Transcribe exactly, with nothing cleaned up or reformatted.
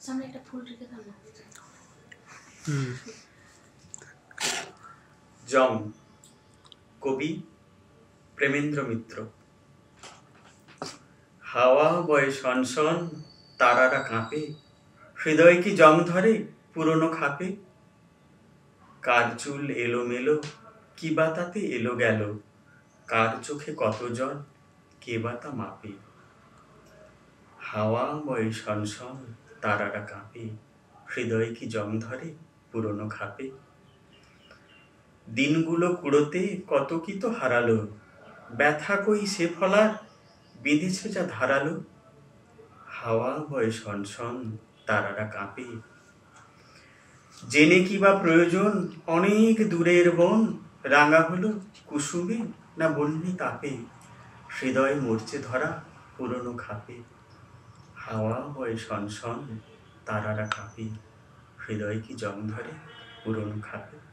সামনে একটা ফুল রেখে দাও না। জং, কবি প্রেমেন্দ্র মিত্র। হাওয়া বয়ে শনশন, তারারা কাঁপে, হৃদয় কি জং ধরে পুরনো খাপে। কার চুল এলোমেলো, কি বা তাতে এলো গেল, কার চোখে কত জল, কে বা তা মাপে। হাওয়া বয়ে শনশন, তারারা কাঁপে, হৃদয় কি জং ধরে পুরনো খাপে। দিনগুলো কুড়োতে কত কি তো হারালো, ব্যথা কই সে ফলার, বিঁধেছে যা ধারালো। হাওয়া বয়ে শনশন, তারারা কাঁপে, জেনে কি বা প্রয়োজন অনেক দূরের বন, রাঙা হলো কুসুমে না বন্যি তাপে, হৃদয় মরচে ধরা পুরনো খাপে। হাওয়া বয়ে শনশন, তারারা কাঁপে, হৃদয় কি জং ধরে পুরনো খাপে।